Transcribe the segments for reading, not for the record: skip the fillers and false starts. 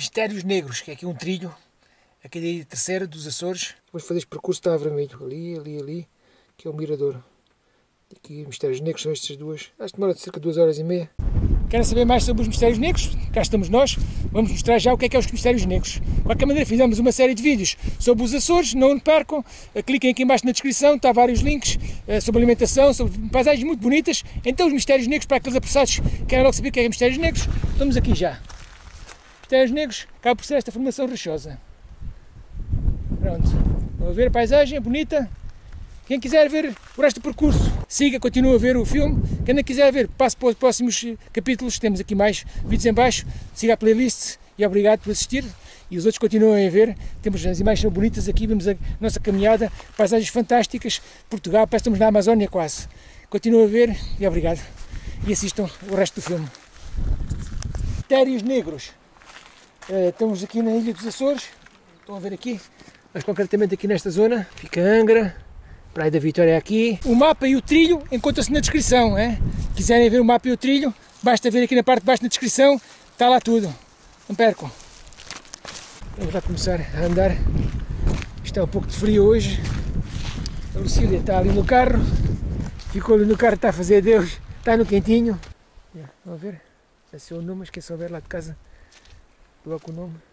Mistérios Negros, que é aqui um trilho, aqui da Ilha Terceira dos Açores. Vamos fazer este percurso que está a vermelho, ali, que é o mirador. Aqui Mistérios Negros são estas duas, acho que demora cerca de 2h30. Querem saber mais sobre os Mistérios Negros? Cá estamos nós, vamos mostrar já o que é os Mistérios Negros. De qualquer maneira, fizemos uma série de vídeos sobre os Açores, não percam, cliquem aqui embaixo na descrição, está vários links sobre alimentação, sobre paisagens muito bonitas. Então os Mistérios Negros, para aqueles apressados que querem logo saber o que é Mistérios Negros, estamos aqui já. Mistérios Negros, acaba por ser esta formação rochosa. Pronto, vão ver a paisagem, é bonita. Quem quiser ver o resto do percurso, siga, continua a ver o filme. Quem não quiser ver, passe para os próximos capítulos, temos aqui mais vídeos em baixo, siga a playlist e obrigado por assistir. E os outros continuem a ver, temos as imagens bonitas aqui, vemos a nossa caminhada, paisagens fantásticas, Portugal, parece que estamos na Amazónia quase. Continuem a ver e obrigado. E assistam o resto do filme. Mistérios Negros. Estamos aqui na Ilha dos Açores, estão a ver aqui, mas concretamente aqui nesta zona, fica Angra. Praia da Vitória é aqui. O mapa e o trilho encontram-se na descrição. Quiserem ver o mapa e o trilho, basta ver aqui na parte de baixo na descrição, está lá tudo. Não percam. Vamos lá começar a andar. Está um pouco de frio hoje. A Lucília está ali no carro. Ficou ali no carro, está a fazer adeus. Está no quentinho. Vamos ver. Esse é o nome, esqueçam de ver lá de casa. Coloco o nome.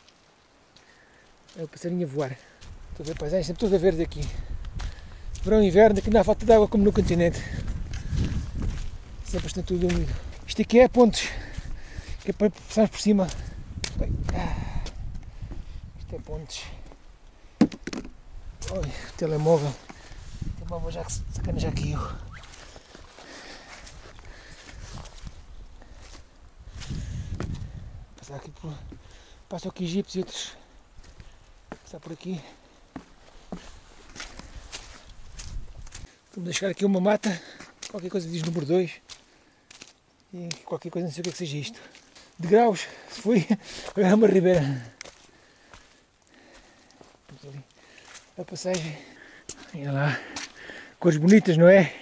É o passarinho a voar. Estou a ver a paisagem, sempre toda verde aqui. Verão e inverno, aqui não há falta de água como no continente. Sempre está tudo úmido. Isto aqui é pontes, que é para passarmos por cima. Isto é pontes. Olha, o telemóvel. O telemóvel já sacana já caiu. Passar aqui por. Passam aqui jipes e outros. Passar por aqui. Vamos deixar aqui uma mata, qualquer coisa diz número 2 e qualquer coisa, não sei o que é que seja isto. De graus, se foi, agora é uma ribeira. Vamos ali, a passagem, olha lá, cores bonitas, não é?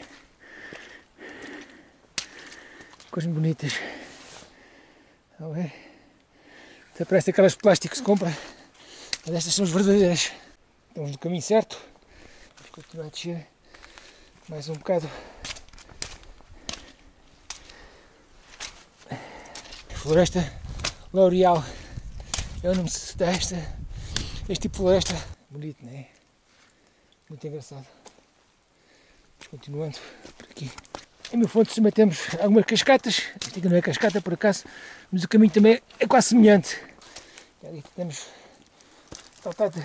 Cores bonitas. Estão a ver? Até parece aquelas de plástico que se compra, mas estas são as verdadeiras. Estamos no caminho certo, vamos continuar a descer. Mais um bocado. Floresta L'Oreal é o nome desta. Este tipo de floresta. Bonito, não é? Muito engraçado. Vamos continuando por aqui. Em Mil Fontes também temos algumas cascatas. Este aqui não é cascata por acaso, mas o caminho também é quase semelhante. E ali temos saltado.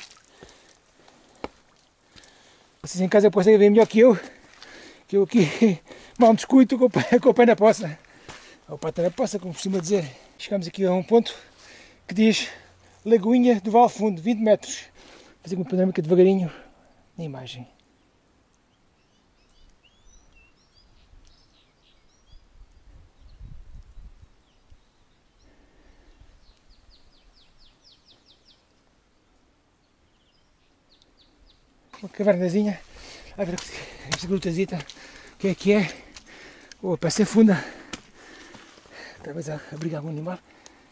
Vocês em casa conseguem ver melhor que eu aqui mal descuido com o pé na poça. O pé na poça, como costuma dizer. Chegamos aqui a um ponto que diz Lagoinha do Vale Fundo, 20 metros. Vou fazer uma panorâmica devagarinho na imagem. Uma cavernazinha. A ver esta grutazita, o que é? Oh, parece ser funda. Talvez a abrigar algum animal.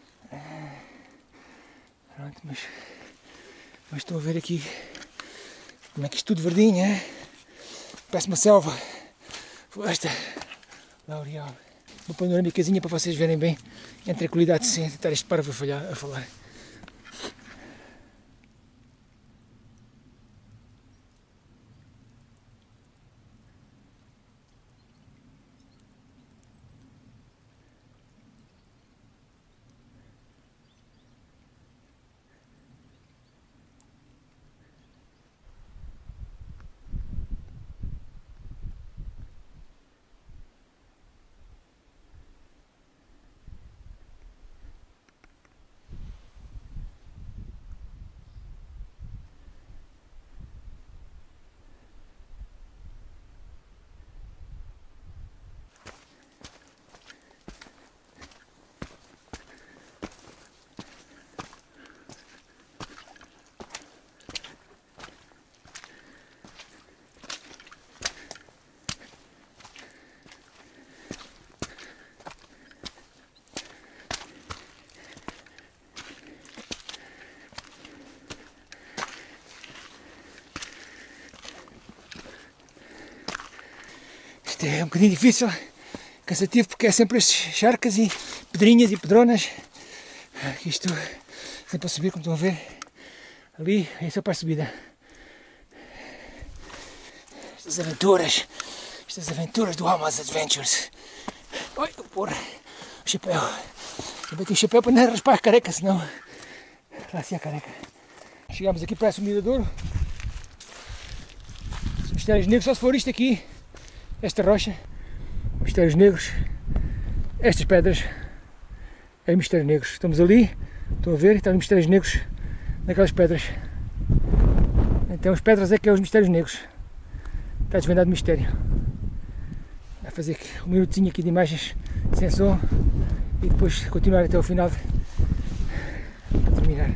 Pronto, mas estou a ver aqui como é que isto tudo verdinho, é? Parece uma selva. Floresta L'Oreal. Uma panorâmicazinha para vocês verem bem a tranquilidade sem tentar este parvo a falar. Isto é um bocadinho difícil, cansativo, porque é sempre estes charcas e pedrinhas e pedronas. Isto sempre a subir, como estão a ver. Ali é só para a subida. Estas aventuras do Almas Adventures. Oi, vou pôr o chapéu. Eu bati o chapéu para não raspar a careca, senão lá assim a careca. Chegámos aqui para o mirador. Os mistérios negros, só se for isto aqui, esta rocha, mistérios negros, estas pedras, é mistérios negros. Estamos ali, estão a ver, estão ali mistérios negros naquelas pedras. Então as pedras é que é os mistérios negros. Está desvendado o mistério. Vai fazer aqui um minutinho aqui de imagens sem som e depois continuar até o final para terminar.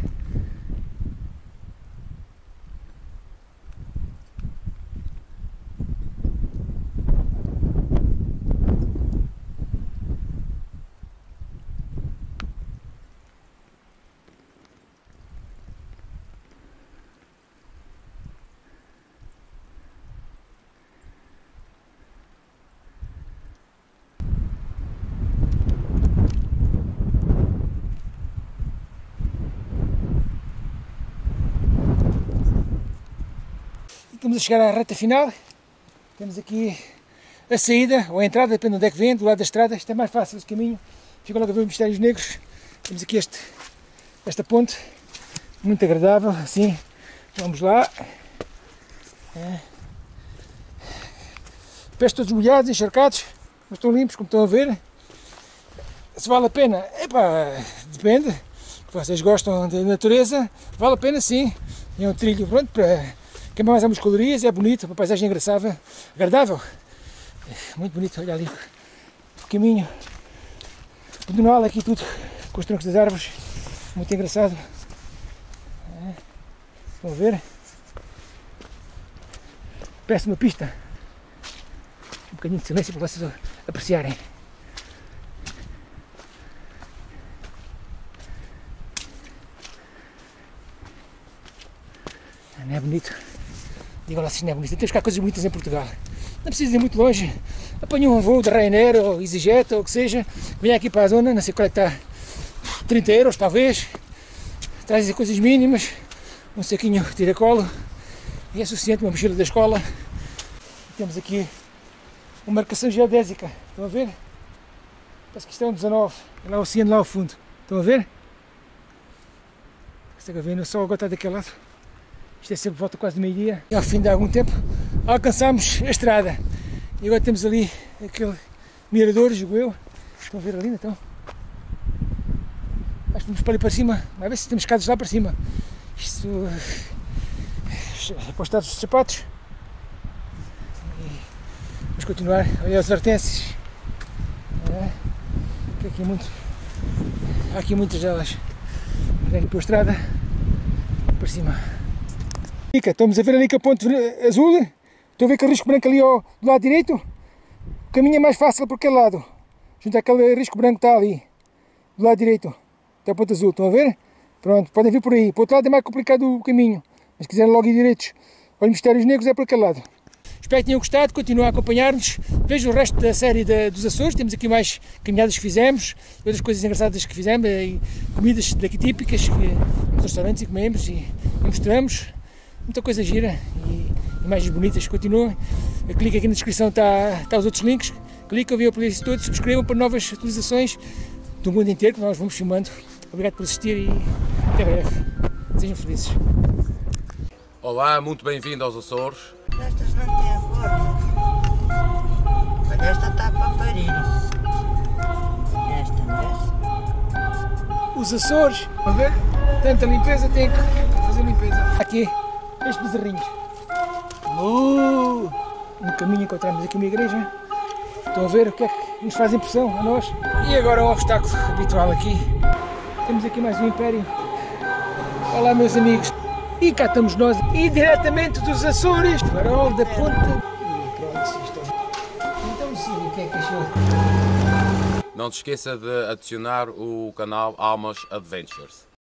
Estamos a chegar à reta final. Temos aqui a saída, ou a entrada, depende de onde é que vem, do lado da estrada. Isto é mais fácil esse caminho. Fica logo a ver os mistérios negros. Temos aqui esta ponte, muito agradável, assim. Vamos lá. Pés todos molhados, encharcados, mas estão limpos, como estão a ver. Se vale a pena, epá, depende. Vocês gostam da natureza, vale a pena sim. É um trilho, pronto, para queimar mais algumas calorias, é bonito, uma paisagem engraçável, agradável. Muito bonito, olha ali o caminho pedonal, aqui tudo com os troncos das árvores, muito engraçado. Estão a ver? Parece uma pista. Um bocadinho de silêncio para vocês apreciarem. Não é bonito? Digam lá se não é bonito. Temos cá coisas bonitas em Portugal. Não precisa ir muito longe. Apanham um voo de Ryanair ou EasyJet ou o que seja. Venha aqui para a zona, não sei qual é que está. 30 euros talvez. Trazem coisas mínimas. Um saquinho de tiracolo. E é suficiente, uma mochila da escola. E temos aqui uma marcação geodésica. Estão a ver? Parece que isto é um 19. É lá o oceano lá ao fundo. Estão a ver? Está a ver? O sol agora está daquele lado. Isto é sempre volta quase de meio-dia. E ao fim de algum tempo alcançámos a estrada. E agora temos ali aquele mirador, julgo eu. Estão a ver ali então? Acho que vamos para ali para cima. Vai ver se temos escadas lá para cima. Isto é para os estados dos sapatos. E vamos continuar. Olha os hortênsias. Há aqui muitas delas. Vamos para a estrada para cima. Estamos a ver ali que a ponte azul, estão a ver aquele risco branco ali do lado direito? O caminho é mais fácil por aquele lado, junto àquele risco branco que está ali, do lado direito, até a ponte azul, estão a ver? Pronto, podem vir por aí, para o outro lado é mais complicado o caminho, mas se quiserem logo ir direitos, olha, mistérios negros é por aquele lado. Espero que tenham gostado, continuem a acompanhar-nos, vejam o resto da série dos Açores, temos aqui mais caminhadas que fizemos, outras coisas engraçadas que fizemos, e comidas daqui típicas, nos restaurantes e comemos e mostramos. Muita coisa gira e imagens bonitas, continuem. Clique aqui na descrição, está os outros links. Cliquem, ouviam a playlist todos, subscrevam para novas atualizações do mundo inteiro que nós vamos filmando. Obrigado por assistir e até breve. Sejam felizes. Olá, muito bem-vindo aos Açores. Estas não têm forma. Olha, esta está para parir. Esta, não é? Os Açores, a ver, tanta limpeza, tem que fazer limpeza. Aqui, estes bezerrinhos. No caminho encontramos aqui uma igreja. Estão a ver o que é que nos faz impressão a nós. E agora um obstáculo habitual aqui. Temos aqui mais um império. Olá, meus amigos. E cá estamos nós, e diretamente dos Açores, farol da ponta. E pronto, isto é. Então sim, o que é que achou? Não se esqueça de adicionar o canal Almas Adventures.